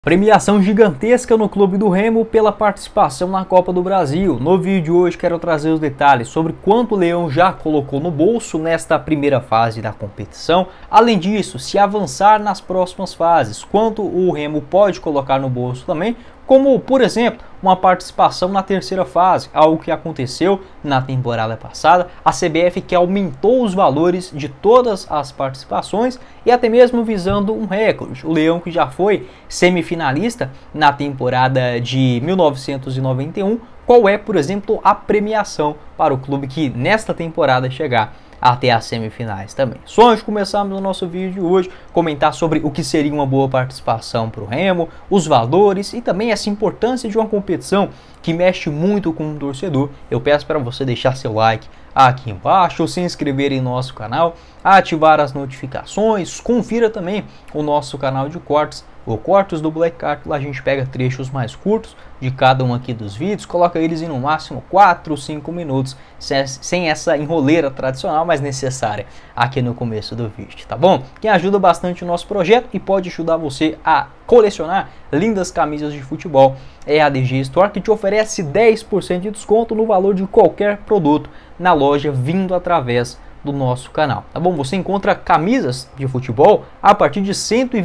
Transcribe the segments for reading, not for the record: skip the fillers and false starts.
Premiação gigantesca no Clube do Remo pela participação na Copa do Brasil. No vídeo de hoje quero trazer os detalhes sobre quanto o Leão já colocou no bolso nesta primeira fase da competição. Além disso, se avançar nas próximas fases, quanto o Remo pode colocar no bolso também, como, por exemplo, uma participação na terceira fase, algo que aconteceu na temporada passada. A CBF que aumentou os valores de todas as participações e até mesmo visando um recorde. O Leão, que já foi semifinalista na temporada de 1991, qual é, por exemplo, a premiação para o clube que nesta temporada chegar até as semifinais também. Só antes de começarmos o nosso vídeo de hoje, comentar sobre o que seria uma boa participação para o Remo, os valores e também essa importância de uma competição que mexe muito com o torcedor. Eu peço para você deixar seu like aqui embaixo, se inscrever em nosso canal, ativar as notificações, confira também o nosso canal de cortes, o Cortes do Black Card. Lá a gente pega trechos mais curtos de cada um aqui dos vídeos, coloca eles em no máximo 4 ou 5 minutos, sem essa enroleira tradicional, mas necessária aqui no começo do vídeo, tá bom? Que ajuda bastante o nosso projeto e pode ajudar você a colecionar lindas camisas de futebol é a DG Store, que te oferece 10% de desconto no valor de qualquer produto na loja vindo através do nosso canal, tá bom? Você encontra camisas de futebol a partir de R$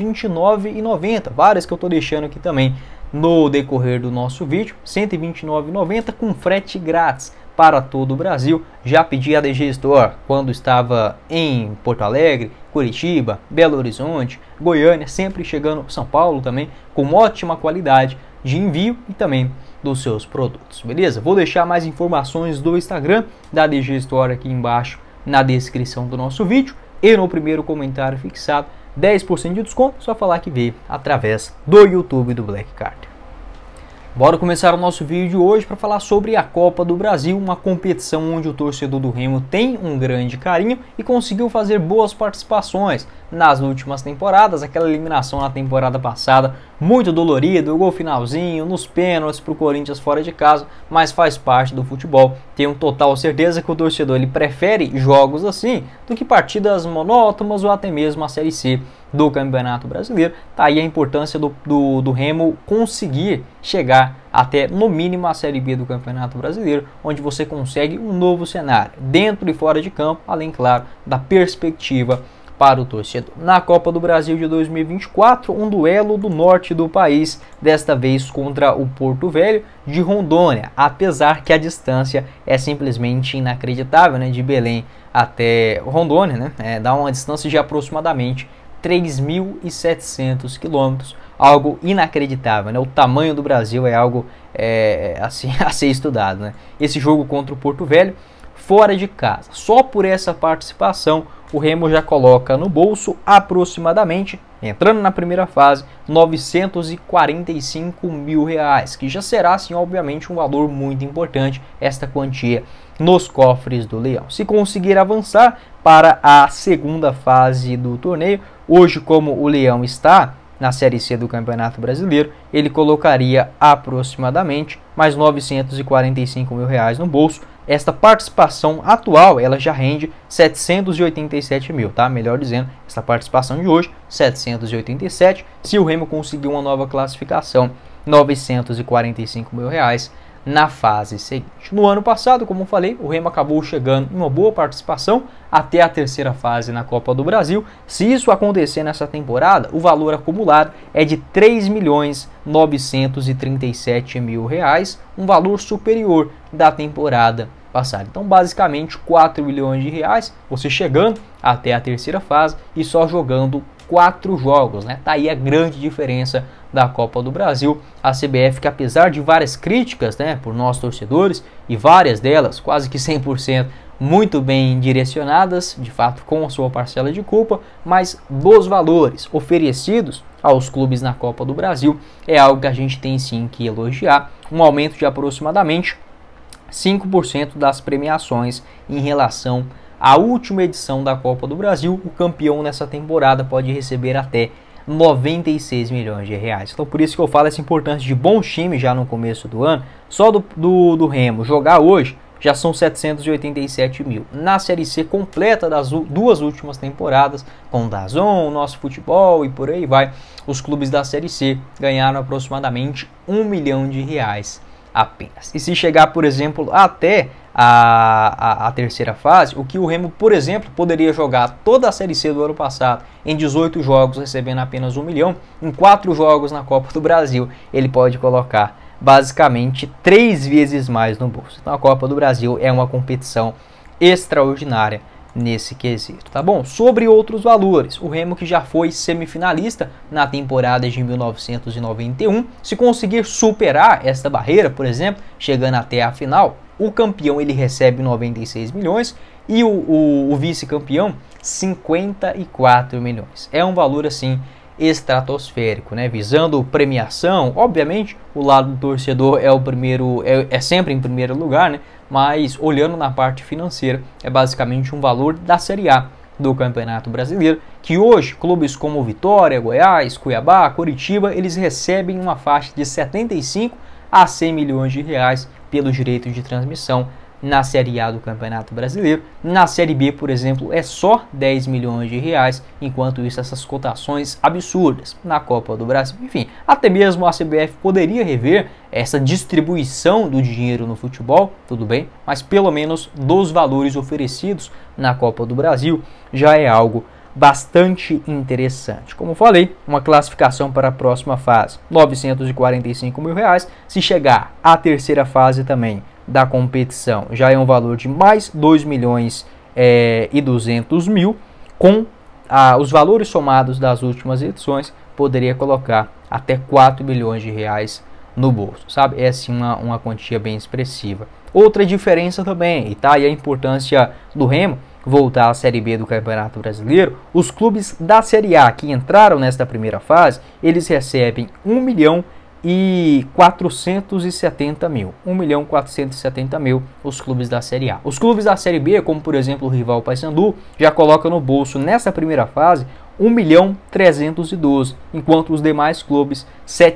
129,90, várias que eu tô deixando aqui também no decorrer do nosso vídeo, R$ 129,90 com frete grátis para todo o Brasil. Já pedi a DG Store quando estava em Porto Alegre, Curitiba, Belo Horizonte, Goiânia, sempre chegando São Paulo também, com ótima qualidade de envio e também dos seus produtos, beleza? Vou deixar mais informações do Instagram da DG Store aqui embaixo na descrição do nosso vídeo e no primeiro comentário fixado. 10% de desconto, só falar que veio através do YouTube do Black Card. Bora começar o nosso vídeo de hoje para falar sobre a Copa do Brasil, uma competição onde o torcedor do Remo tem um grande carinho e conseguiu fazer boas participações nas últimas temporadas. Aquela eliminação na temporada passada, muito dolorido, o gol finalzinho, nos pênaltis para o Corinthians fora de casa, mas faz parte do futebol. Tenho total certeza que o torcedor ele prefere jogos assim do que partidas monótonas ou até mesmo a Série C do Campeonato Brasileiro. Tá aí a importância do Remo conseguir chegar até no mínimo a Série B do Campeonato Brasileiro, onde você consegue um novo cenário dentro e fora de campo, além, claro, da perspectiva para o torcedor. Na Copa do Brasil de 2024, um duelo do norte do país, desta vez contra o Porto Velho de Rondônia, apesar que a distância é simplesmente inacreditável, né? De Belém até Rondônia, né? Dá uma distância de aproximadamente 3.700 quilômetros, algo inacreditável, né? O tamanho do Brasil é algo assim, a ser estudado, né? Esse jogo contra o Porto Velho, fora de casa, só por essa participação, o Remo já coloca no bolso aproximadamente, entrando na primeira fase, R$ 945 mil, que já será, assim, obviamente, um valor muito importante, esta quantia nos cofres do Leão. Se conseguir avançar para a segunda fase do torneio, hoje, como o Leão está na Série C do Campeonato Brasileiro, ele colocaria aproximadamente mais R$ 945 mil no bolso. Esta participação atual, ela já rende 787 mil, tá? Melhor dizendo, essa participação de hoje, 787. Se o Remo conseguir uma nova classificação, R$ 945 mil na fase seguinte. No ano passado, como falei, o Remo acabou chegando em uma boa participação até a terceira fase na Copa do Brasil. Se isso acontecer nessa temporada, o valor acumulado é de R$ 3.937 mil, um valor superior da temporada passada. Então, basicamente, 4 milhões de reais, você chegando até a terceira fase e só jogando 4 jogos, né? Tá aí a grande diferença da Copa do Brasil. A CBF, que apesar de várias críticas, né, por nós torcedores, e várias delas, quase que 100%, muito bem direcionadas, de fato com a sua parcela de culpa, mas dos valores oferecidos aos clubes na Copa do Brasil, é algo que a gente tem sim que elogiar. Um aumento de aproximadamente 5% das premiações em relação à última edição da Copa do Brasil. O campeão nessa temporada pode receber até 96 milhões de reais. Então, por isso que eu falo essa importância de bons times já no começo do ano. Só do Remo jogar hoje já são 787 mil. Na Série C completa das duas últimas temporadas, com o DAZN, Nosso Futebol e por aí vai, os clubes da Série C ganharam aproximadamente R$1 milhão apenas. E se chegar, por exemplo, até a terceira fase, o que o Remo, por exemplo, poderia jogar toda a Série C do ano passado em 18 jogos, recebendo apenas 1 milhão, em 4 jogos na Copa do Brasil, ele pode colocar basicamente 3 vezes mais no bolso. Então a Copa do Brasil é uma competição extraordinária nesse quesito, tá bom? Sobre outros valores, o Remo, que já foi semifinalista na temporada de 1991, se conseguir superar esta barreira, por exemplo, chegando até a final, o campeão ele recebe 96 milhões e o vice-campeão 54 milhões. É um valor assim estratosférico, né? Visando premiação, obviamente o lado do torcedor é o primeiro, é sempre em primeiro lugar, né? Mas olhando na parte financeira, é basicamente um valor da Série A do Campeonato Brasileiro, que hoje clubes como Vitória, Goiás, Cuiabá, Coritiba, eles recebem uma faixa de 75 a 100 milhões de reais pelos direitos de transmissão na Série A do Campeonato Brasileiro. Na Série B, por exemplo, é só 10 milhões de reais, enquanto isso essas cotações absurdas na Copa do Brasil. Enfim, até mesmo a CBF poderia rever essa distribuição do dinheiro no futebol, tudo bem, mas pelo menos dos valores oferecidos na Copa do Brasil já é algo bastante interessante. Como falei, uma classificação para a próxima fase, 945 mil reais. Se chegar à terceira fase também da competição, já é um valor de mais 2 milhões e 200 mil, com os valores somados das últimas edições, poderia colocar até 4 milhões de reais no bolso, sabe? É assim uma quantia bem expressiva. Outra diferença também, e tá aí a importância do Remo voltar à Série B do Campeonato Brasileiro, os clubes da Série A que entraram nesta primeira fase, eles recebem 1 milhão e 470 mil. 1 milhão 470 mil os clubes da Série A. Os clubes da Série B, como por exemplo o rival Paysandu, já colocam no bolso nessa primeira fase 1 milhão 312, enquanto os demais clubes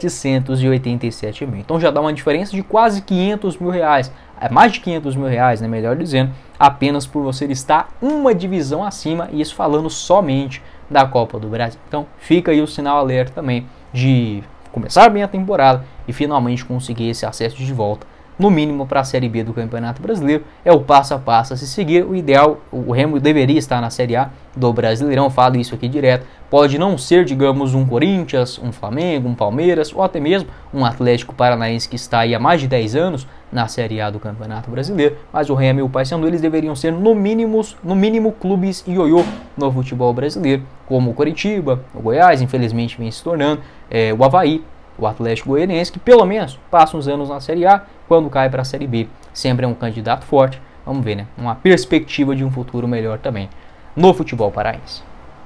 787 mil. Então já dá uma diferença de quase 500 mil reais, mais de 500 mil reais, né, melhor dizendo, apenas por você estar uma divisão acima, e isso falando somente da Copa do Brasil. Então fica aí o sinal alerta também de começar bem a temporada e finalmente conseguir esse acesso de volta, no mínimo para a Série B do Campeonato Brasileiro. É o passo a passo a se seguir. O ideal, o Remo deveria estar na Série A do Brasileirão, falo isso aqui direto. Pode não ser, digamos, um Corinthians, um Flamengo, um Palmeiras, ou até mesmo um Atlético Paranaense que está aí há mais de 10 anos na Série A do Campeonato Brasileiro, mas o Remo e o Paysandu, eles deveriam ser no mínimo clubes ioiô no futebol brasileiro, como o Coritiba, o Goiás, infelizmente vem se tornando, o Avaí, o Atlético Goianiense, que pelo menos passa uns anos na Série A, quando cai para a Série B, sempre é um candidato forte. Vamos ver, né? Uma perspectiva de um futuro melhor também no futebol paraense.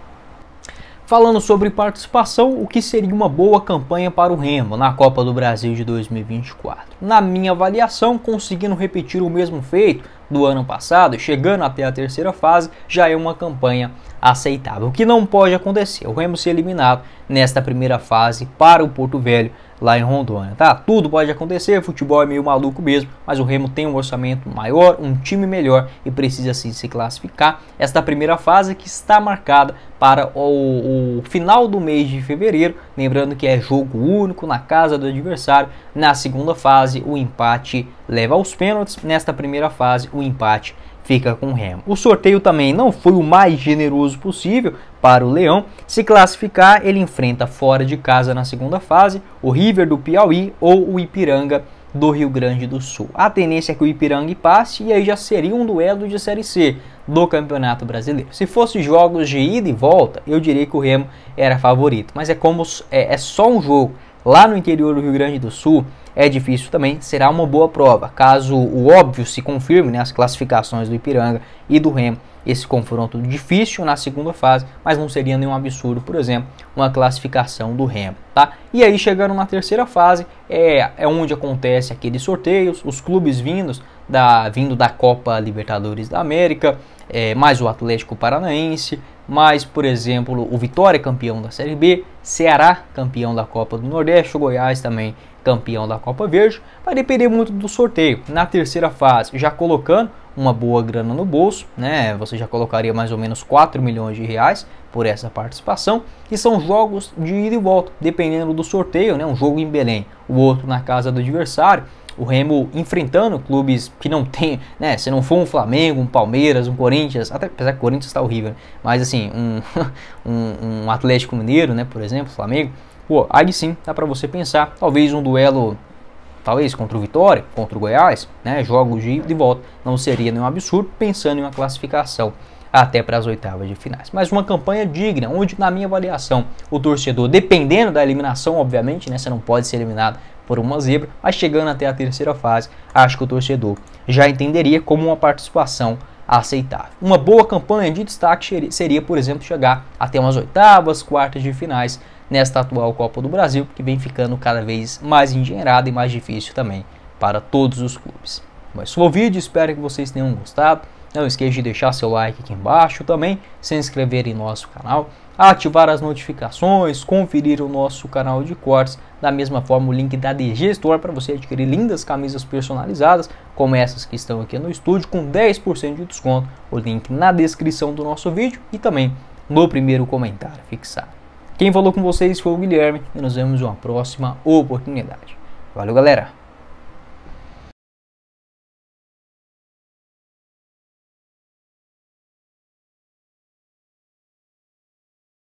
Falando sobre participação, o que seria uma boa campanha para o Remo na Copa do Brasil de 2024? Na minha avaliação, conseguindo repetir o mesmo feito do ano passado, chegando até a terceira fase, já é uma campanha aceitável. O que não pode acontecer, o Remo ser eliminado nesta primeira fase para o Porto Velho, lá em Rondônia, tá? Tudo pode acontecer, futebol é meio maluco mesmo, mas o Remo tem um orçamento maior, um time melhor e precisa sim se classificar. Esta primeira fase que está marcada para o final do mês de fevereiro, lembrando que é jogo único na casa do adversário. Na segunda fase, o empate leva aos pênaltis. Nesta primeira fase, o empate fica com o Remo. O sorteio também não foi o mais generoso possível para o Leão. Se classificar, ele enfrenta fora de casa na segunda fase o River do Piauí ou o Ipiranga do Rio Grande do Sul. A tendência é que o Ipiranga passe e aí já seria um duelo de Série C do Campeonato Brasileiro. Se fosse jogos de ida e volta, eu diria que o Remo era favorito, mas é só um jogo lá no interior do Rio Grande do Sul, é difícil também, será uma boa prova. Caso o óbvio se confirme, né, as classificações do Ipiranga e do Remo, esse confronto difícil na segunda fase, mas não seria nenhum absurdo, por exemplo, uma classificação do Remo, tá? E aí chegando na terceira fase, é onde acontece aqueles sorteios, os clubes vindo da Copa Libertadores da América, mais o Atlético Paranaense, mas, por exemplo, o Vitória campeão da Série B, Ceará campeão da Copa do Nordeste, o Goiás também campeão da Copa Verde. Vai depender muito do sorteio. Na terceira fase, já colocando uma boa grana no bolso, né? Você já colocaria mais ou menos 4 milhões de reais por essa participação, e são jogos de ida e volta, dependendo do sorteio, né? Um jogo em Belém, o outro na casa do adversário. O Remo enfrentando clubes que não tem, né? Se não for um Flamengo, um Palmeiras, um Corinthians, até apesar que o Corinthians está horrível, né? Mas assim, um Atlético Mineiro, né? Por exemplo, Flamengo. Pô, aí sim dá para você pensar, talvez um duelo, talvez contra o Vitória, contra o Goiás, né? Jogos de ida e volta, não seria nenhum absurdo, pensando em uma classificação até para as oitavas de finais. Mas uma campanha digna, onde na minha avaliação o torcedor, dependendo da eliminação, obviamente, né? Você não pode ser eliminado por uma zebra, mas chegando até a terceira fase, acho que o torcedor já entenderia como uma participação aceitável. Uma boa campanha de destaque seria, por exemplo, chegar até umas oitavas, quartas de finais nesta atual Copa do Brasil, que vem ficando cada vez mais endinheirada e mais difícil também para todos os clubes. Mas foi o vídeo, espero que vocês tenham gostado. Não esqueça de deixar seu like aqui embaixo, também se inscrever em nosso canal, ativar as notificações, conferir o nosso canal de cortes, da mesma forma o link da DG Store para você adquirir lindas camisas personalizadas, como essas que estão aqui no estúdio, com 10% de desconto, o link na descrição do nosso vídeo e também no primeiro comentário fixado. Quem falou com vocês foi o Guilherme e nos vemos em uma próxima oportunidade. Valeu, galera!